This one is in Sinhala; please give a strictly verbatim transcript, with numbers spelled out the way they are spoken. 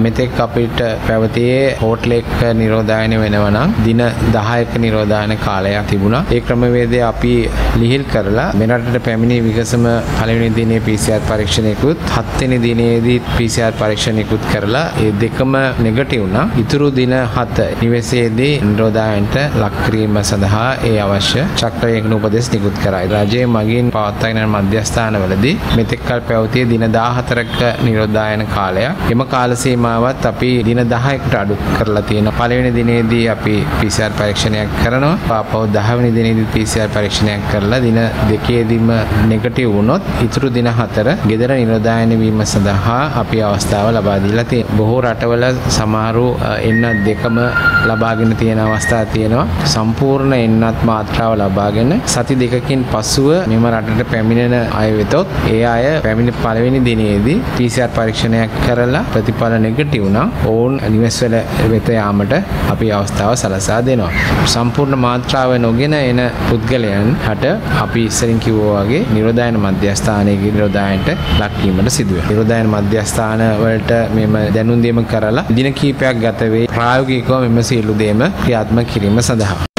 මෙතෙක් අපිට පැවතියේ හෝටලයක නිරෝධායන වෙනවා නම් දින දහයක නිරෝධායන කාලයක් තිබුණා. ඒ ක්‍රමවේදය අපි ලිහිල් කරලා මෙරටට පැමිණි විගසම පළවෙනි දිනේ පී සී ආර් පරීක්ෂණයකුත් හත් වෙනි දිනේදී පී සී ආර් පරීක්ෂණයකුත් කරලා ඒ දෙකම නෙගටිව් වුණා. ඉතුරු දින හත නිවසේදී නිරෝධායනට ලක් කිරීම සඳහා ඒ අවශ්‍ය චක්‍රයකින් උපදෙස් නිකුත් කරයි. රජයේ මගින් පවත්වාගෙන යන මධ්‍යස්ථානවලදී මෙතෙක් කල පැවතියේ දින දාහතරක නිරෝධායන කාලයක්. එම කාල සීමාවත් අපි දින දහයකට අඩු කරලා තියෙනවා. පළවෙනි දිනේදී අපි පී සී ආර් පරීක්ෂණයක් කරනවා. පාපව දහ වෙනි දිනේදී පී සී ආර් පරීක්ෂණයක් කරලා දින දෙකේදීම නෙගටිව් වුණොත් ඉතුරු දින හතර ගෙදර නිරෝධායන වීම සඳහා අපි අවස්ථාව ලබා දීලා තියෙනවා. බොහෝ රටවල සමහරු එන්නත් දෙකම ලබාගෙන තියෙන අවස්ථා තියෙනවා. සම්පූර්ණ එන්නත් මාත්‍රාව ලබාගෙන සති දෙකකින් පසුව මෙම රටට පැමිණෙන අය වෙතොත් ඒ අය පැමිණි පළවෙනි දිනේදී පී සී ආර් පරීක්ෂණයක් කරලා ප්‍රතිඵල නෙගටිව් නම් ඔවුන් නිවෙස්වල වෙත යාමට අපි අවස්ථාව සලසා දෙනවා. සම්පූර්ණ මාත්‍රාව නොගෙන එන පුද්ගලයන් හට අපි ඉස්සරින් කිව්වා වගේ නිරෝධායන මධ්‍යස්ථානයේ නිරෝධායනට ලක් වීමට සිදු වෙනවා. නිරෝධායන මධ්‍යස්ථාන වලට මෙම දැනුම් දීම කරලා දින කිහිපයක් ගත වේ ප්‍රායෝගිකව මෙම සියලු දේම ක්‍රියාත්මක කිරීම සඳහා